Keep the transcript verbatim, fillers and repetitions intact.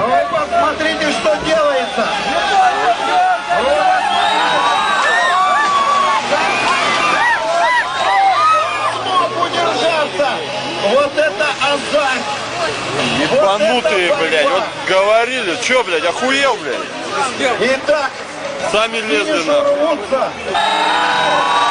Вы посмотрите, что делается. Смог удержаться. Вот это азарт. Ебанутые, вот блядь. Вот говорили. Че, блядь, охуел, блядь? Итак, Сами лезли нахуй.